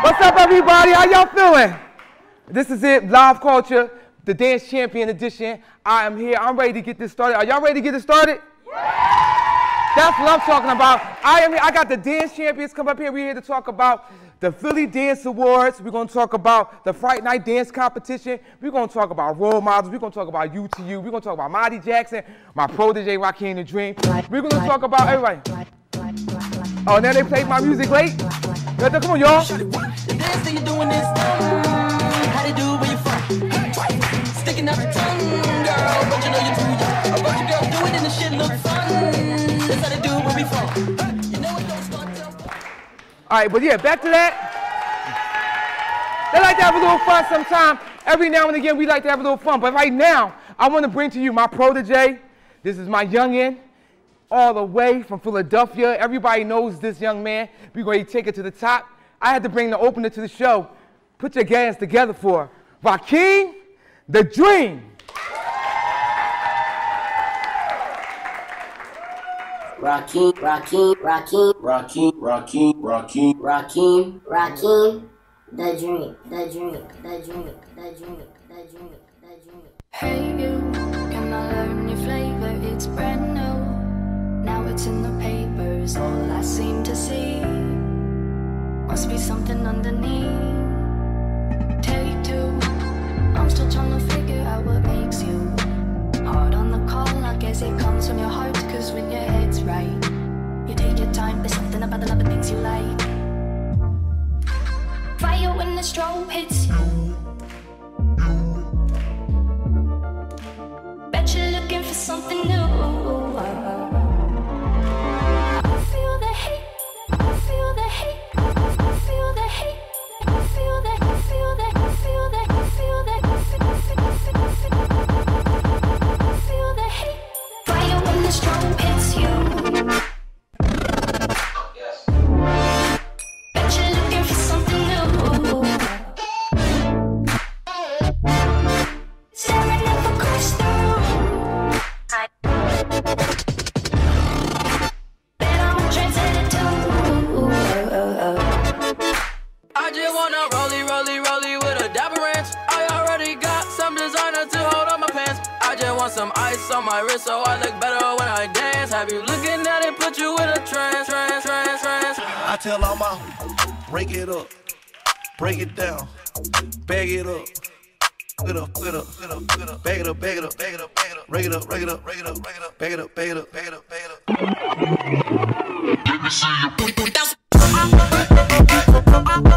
What's up, everybody? How y'all feeling? This is it, Live Culture, the Dance Champion Edition. I am here. I'm ready to get this started. Are y'all ready to get it started? Yeah. That's what I'm talking about. I am here. I got the Dance Champions come up here. We're here to talk about the Philly Dance Awards. We're going to talk about the Fright Night Dance Competition. We're going to talk about role models. We're going to talk about UTU. We're going to talk about Mighty Jackson, my protege, Rakim the Dream. We're going to talk about everybody. Oh, now they played my music late? Come on, y'all. The dance that you're doing is how they do where you from. Sticking out your tongue, girl, but you know you're too young. A bunch of girls do it and the shit look fun. That's how they do where we from. You know it don't start till. All right, but yeah, back to that. They like to have a little fun sometime. Every now and again, we like to have a little fun. But right now, I want to bring to you my protege. This is my youngin'. All the way from Philadelphia. Everybody knows this young man. We're going to take it to the top. I had to bring the opener to the show. Put your hands together for Rakim the Dream. Rakim the Dream. Hey you, can I learn your flavor? It's brand new. Now it's in the papers, all I seem to see. Must be something underneath. Take two, I'm still trying to figure out what makes you hard on the call. I guess it comes from your heart, cause when your head's right, you take your time. There's something about the love of things you like. Fire when the strobe hits you. Bet you're looking for something new. Some ice on my wrist so I look better when I dance. Have you looking at it, put you in a trance. I tell all my break it up, break it down, bag it up, bag it up, bag it up, bag it up, bag it up, bag it up, bag it up, bag it up, bag it up, bag it up, bag it up, bag it up. Let me see you.